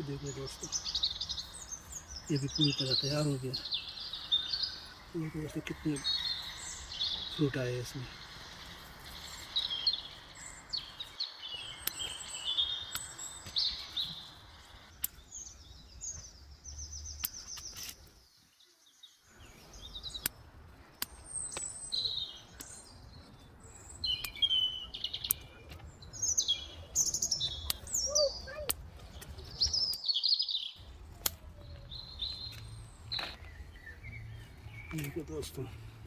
देखो दोस्तों, ये भी पूरी तरह तैयार हो गया। देखो दोस्तों कितने फ्रूट आए इसमें। देखो दोस्तों,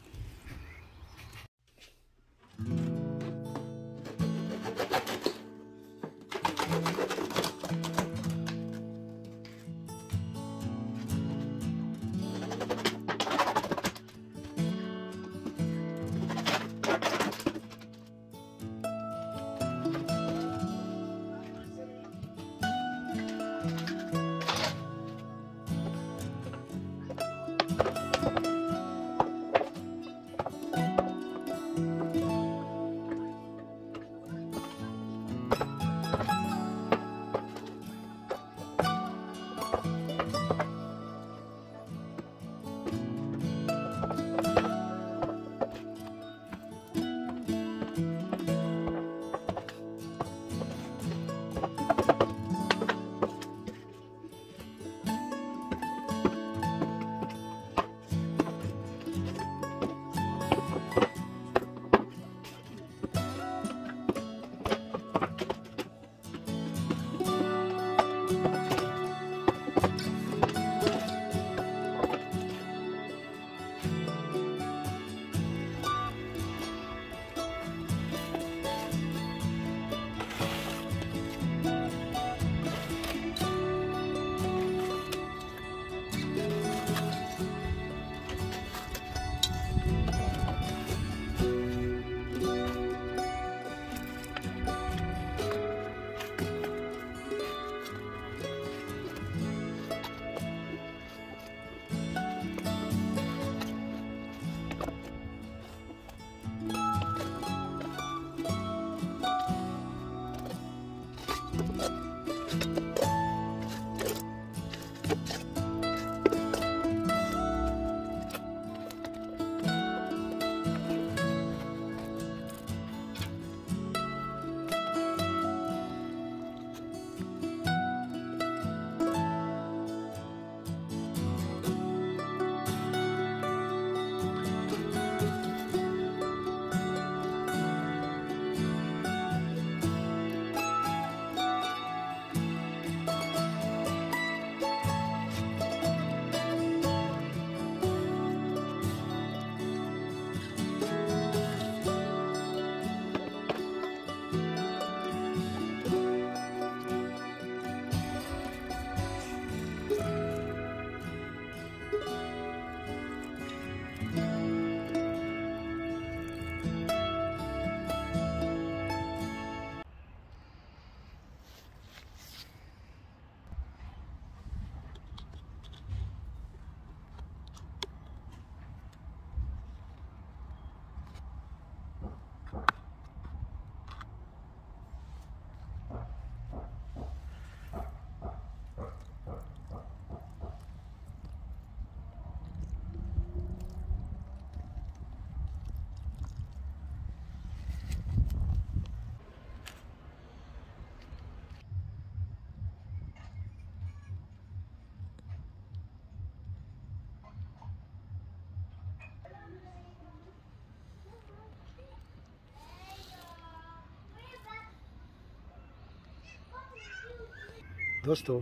दोस्तों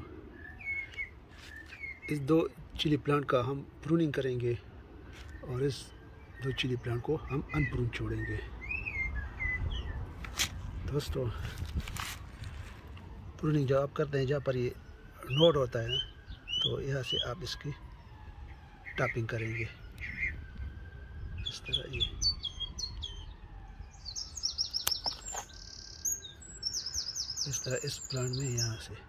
इस 2 चिली प्लांट का हम प्रूनिंग करेंगे और इस 2 चिली प्लांट को हम अनप्रून छोड़ेंगे। दोस्तों प्रूनिंग जब आप करते हैं, जहाँ पर ये नोड होता है तो यहाँ से आप इसकी टॉपिंग करेंगे इस तरह। ये इस तरह इस प्लांट में यहाँ से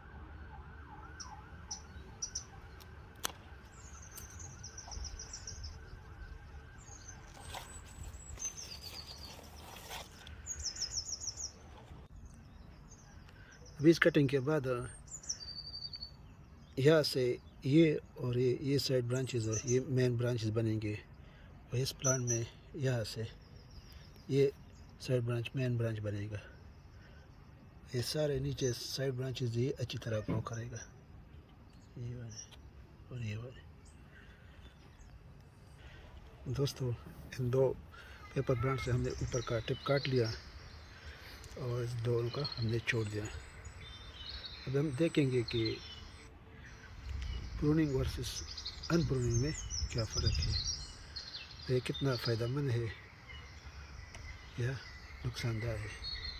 बीज कटिंग के बाद यहाँ से ये और ये साइड ब्रांचेस है, ये मेन ब्रांचेस बनेंगे। और इस प्लांट में यहाँ से ये साइड ब्रांच मेन ब्रांच बनेगा। ये सारे नीचे साइड ब्रांचेस ये अच्छी तरह ग्रो करेगा, ये वाले और ये वाले। दोस्तों इन दो पेपर ब्रांच से हमने ऊपर का टिप काट लिया और इस दोनों का हमने छोड़ दिया। अब हम देखेंगे कि प्रूनिंग वर्सेस अनप्रूनिंग में क्या फ़र्क है, ये कितना फ़ायदेमंद है या नुकसानदायक है।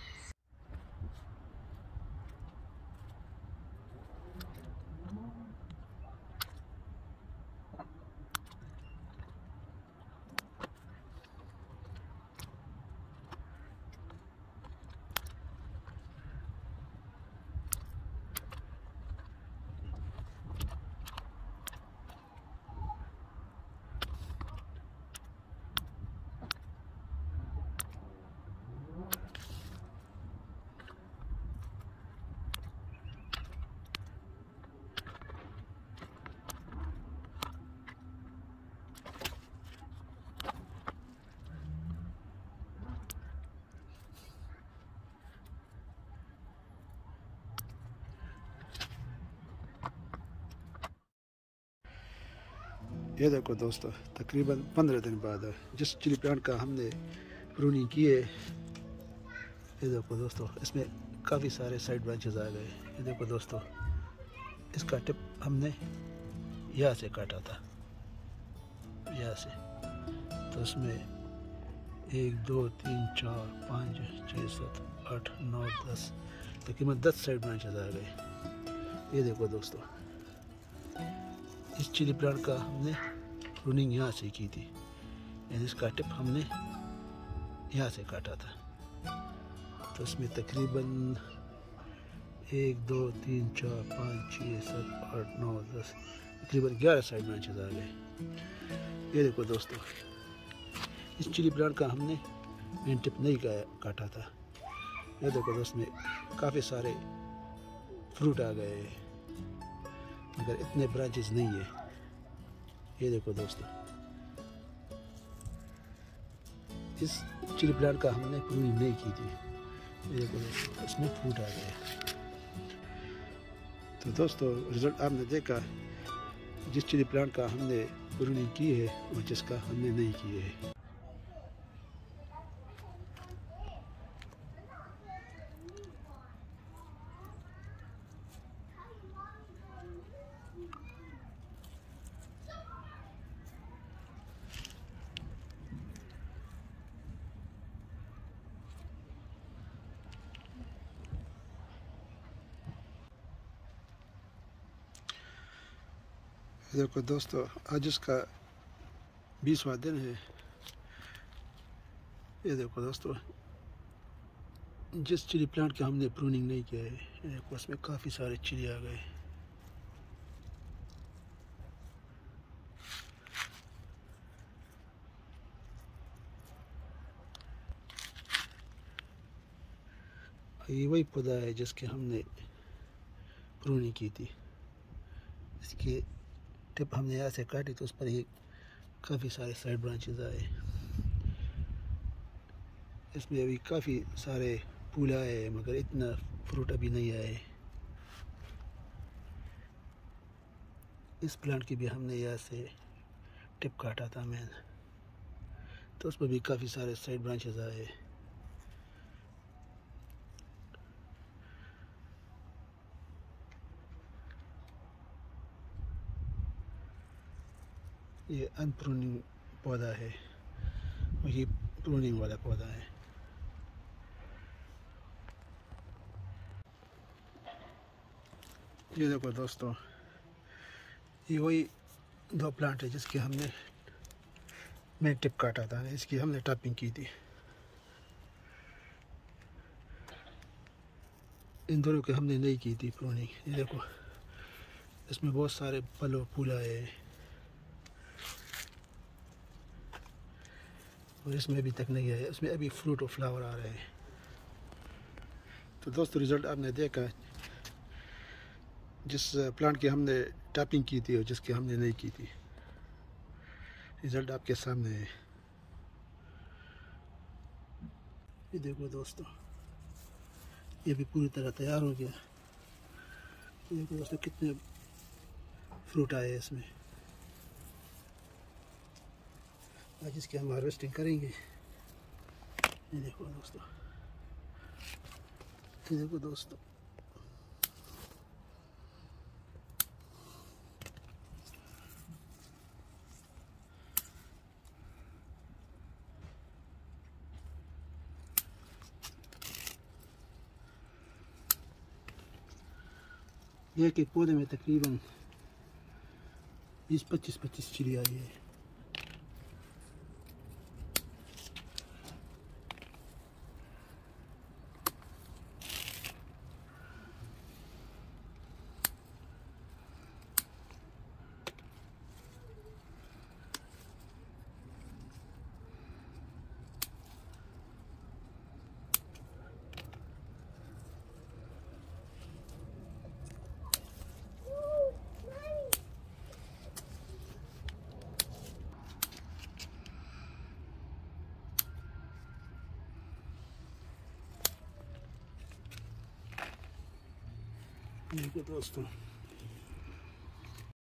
ये देखो दोस्तों, तकरीबन 15 दिन बाद जिस चिली प्लांट का हमने प्रूनिंग की है, ये देखो दोस्तों, इसमें काफ़ी सारे साइड ब्रांचेस आ गए। ये देखो दोस्तों, इसका टिप हमने यहाँ से काटा था, यहाँ से, तो इसमें 1 2 3 4 5 6 7 8 9 10 तकरीबन 10 साइड ब्रांचेस आ गए। ये देखो दोस्तों, इस चिली प्लांट का हमने प्रूनिंग यहाँ से की थी, यानी इसका टिप हमने यहाँ से काटा था। तो इसमें तकरीबन 1 2 3 4 5 6 7 8 9 10 तकरीबन 11 साइड ब्रांचेस आ गए। ये देखो दोस्तों, इस चिली प्लांट का हमने मेन टिप नहीं काटा था। ये देखो दोस्तों, में काफ़ी सारे फ्रूट आ गए मगर इतने ब्रांचेस नहीं है। ये देखो दोस्तों, इस चिली प्लांट का हमने प्रूनिंग नहीं की थी। ये देखो दोस्तों, इसमें फ्रूट आ गए। तो दोस्तों रिज़ल्ट आपने देखा, जिस चिली प्लांट का हमने प्रूनिंग की है और जिसका हमने नहीं की है। देखो दोस्तों, आज इसका 20वां दिन है। ये देखो दोस्तों, जिस चिली प्लांट के हमने प्रूनिंग नहीं किया है, ये देखो उसमें काफ़ी सारे चिली आ गए। ये वही पौधा है जिसके हमने प्रूनिंग की थी। इसकी टिप हमने यहाँ से काटी तो उस पर ही काफ़ी सारे साइड ब्रांचेस आए। इसमें अभी काफ़ी सारे फूल आए मगर इतना फ्रूट अभी नहीं आए। इस प्लांट की भी हमने यहाँ से टिप काटा था मैन, तो उस पर भी काफ़ी सारे साइड ब्रांचेस आए। ये अनप्रूनिंग पौधा है और ये प्रूनिंग वाला पौधा है। ये देखो दोस्तों, ये वही 2 प्लांट है जिसकी हमने मेन टिप काटा था, इसकी हमने टॉपिंग की थी। इन दोनों की हमने नहीं की थी प्रूनिंग। ये देखो, इसमें बहुत सारे फल और फूल आए हैं और इसमें अभी तक नहीं आया, इसमें अभी फ्रूट और फ्लावर आ रहे हैं। तो दोस्तों रिज़ल्ट आपने देखा, जिस प्लांट की हमने टैपिंग की थी और जिसकी हमने नहीं की थी। रिज़ल्ट आपके सामने है। ये देखो दोस्तों, ये भी पूरी तरह तैयार हो गया। ये देखो दोस्तों कितने फ्रूट आए इसमें। आज इसकी हम हार्वेस्टिंग करेंगे। ये देखो दोस्तों, ये देखो दोस्तों, एक एक पौधे में तकरीबन 20-25 चिड़ी आई है। देखो दोस्तों,